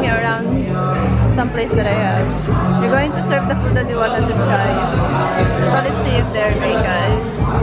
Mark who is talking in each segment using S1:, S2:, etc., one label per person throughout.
S1: here around some place that I have. They're going to serve the food that we wanted to try. So let's see if they're great, guys.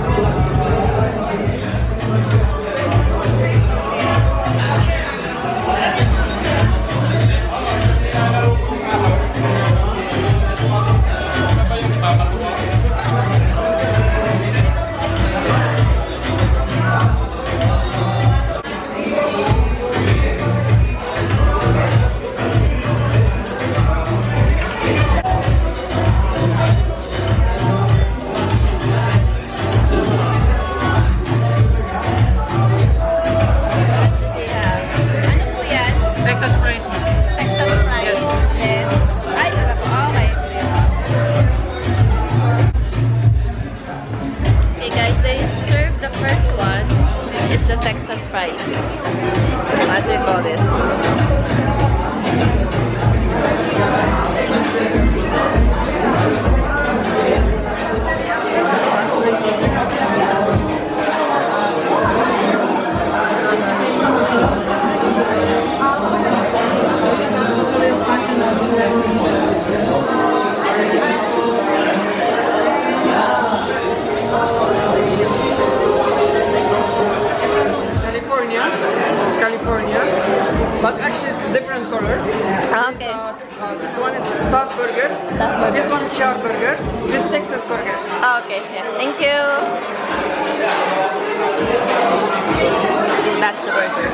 S1: The Texas fries. What do you call this?
S2: But actually it's different color.
S1: Okay.
S2: This one is Tough Burger. This one is Sharp Burger. This Texas Burger.
S1: Okay, yeah. Thank you. That's the burger.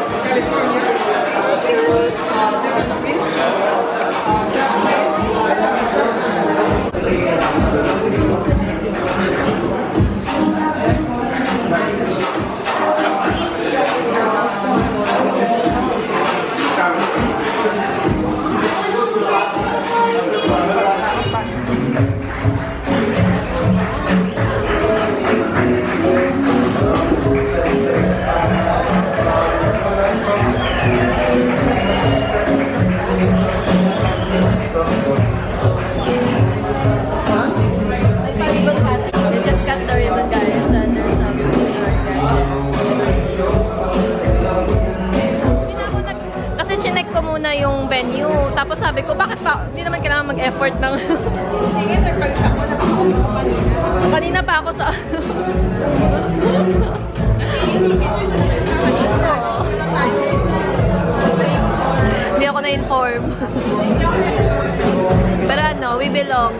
S1: Yung venue. Tapos sabi ko, bakit pa? Hindi naman kailangan mag-effort ng... Sige, nagpagka ko. Kanina pa ako sa... Hindi ako na-inform. Pero ano, we belong.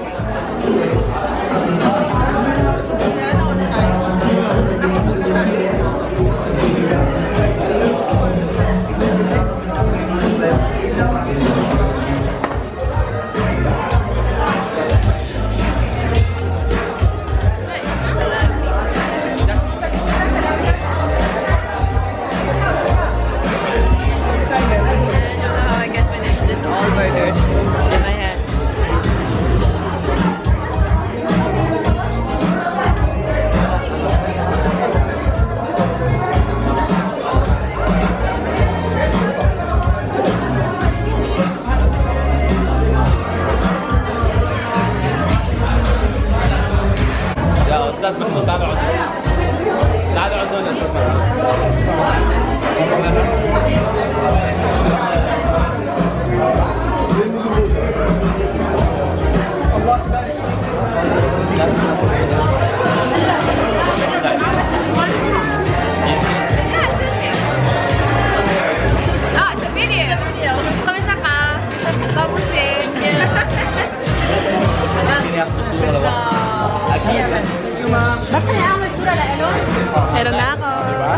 S1: Meron na ako.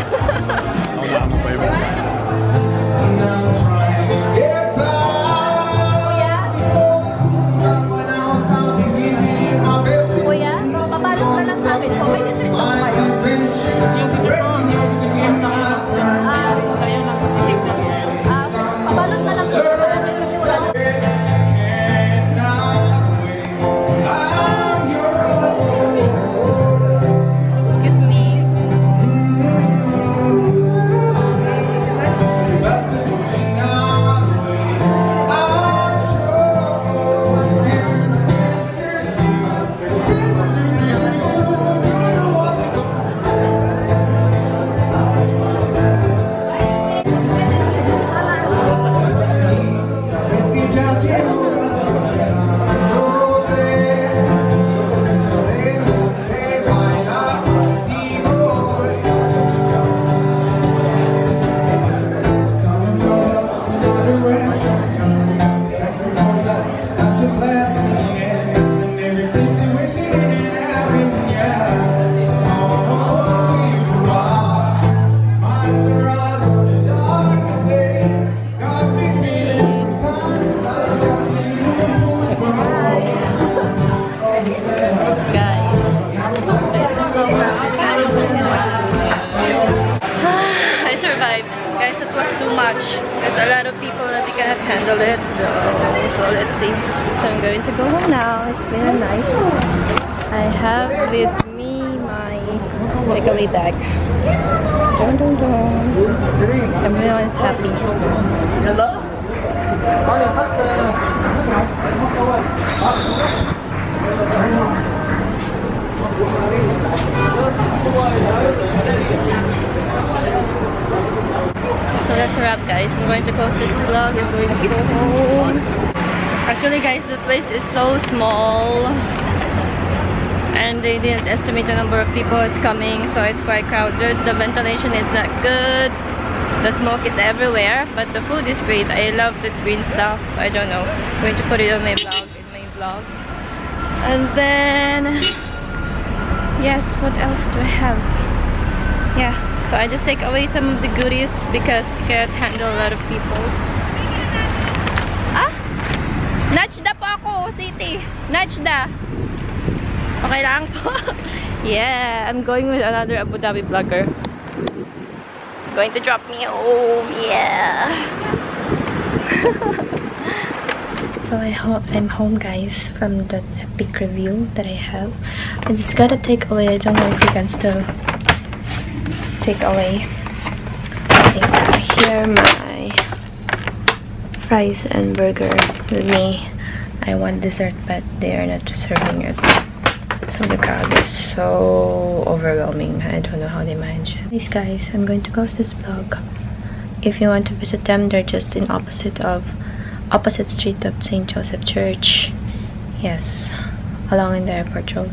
S1: Kuya, papalot na lang sa akin. So, may dessert na kayo. Papalot na lang kayo. I survived. Guys, it was too much. There's a lot of people that they cannot handle it. So let's see. So I'm going to go home now. It's been a night. I have with me my takeaway bag. Dun, dun, dun. Everyone is happy.
S2: Hello?
S1: So that's a wrap, guys. I'm going to close this vlog. I'm going to go home. Actually, guys, the place is so small. And they didn't estimate the number of people is coming, so it's quite crowded. The ventilation is not good. The smoke is everywhere, but the food is great. I love the green stuff. I don't know. I'm going to put it on my vlog. And then, yes, what else do I have? Yeah, so I just take away some of the goodies because you can't handle a lot of people. Ah! Najda po ako, city. Najda. Okay lang po. Yeah, I'm going with another Abu Dhabi vlogger. Going to drop me home. Yeah. So I'm home, guys, from that epic review that I have. I just got a takeaway. I don't know if you can still take away. I think here my fries and burger with me. I want dessert, but they are not serving it. So the crowd is so overwhelming. I don't know how they manage it. Please, guys, I'm going to close this vlog. If you want to visit them, they're just in opposite street of St. Joseph Church. Yes, along in the airport road.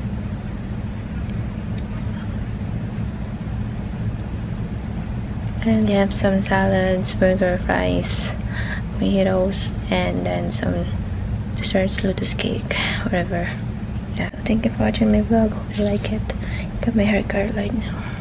S1: And they have some salads, burger, fries, mojitos, and then some desserts, lotus cake, whatever. Yeah, thank you for watching my vlog. Hope you like it. Got my haircut right now.